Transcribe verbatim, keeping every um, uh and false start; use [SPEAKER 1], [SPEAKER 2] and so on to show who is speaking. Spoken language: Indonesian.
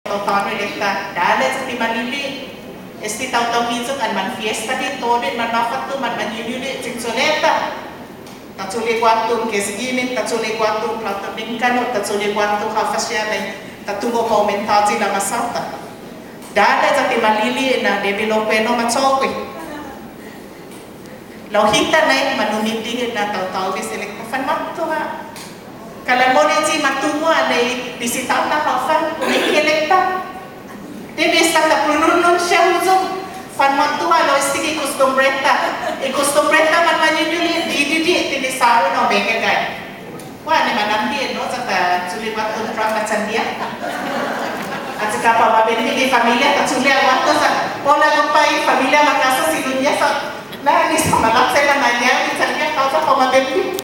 [SPEAKER 1] Tawtano elekta dala sa timanili esti taw-taw minsan kan man fiesta dito din man mafatu man manyunyuli cinsoleta tatsuli kwatu kesiginin tatsuli kwatu plato bingkano tatsuli kwatu hafasya tatungo paumentaji na masata dala sa timanili na developeno matsokwe lauhita na manumiti na taw-taw bis elekta fan matto ha kalau mau di matumu ada di sitam na kafan kumiki elekta di besta ta prunun siya uzum fan matu alo istigi custom bretta e custom bretta man manyuli di di di di saru no beke kai wa ne manambi no sata suli wat kontra machandia at saka pa mabili di familia ta suli wat sa pola gumpai familia makasa silunya sa na ni sa malak sa kananya di sa kanya kausa pa mabili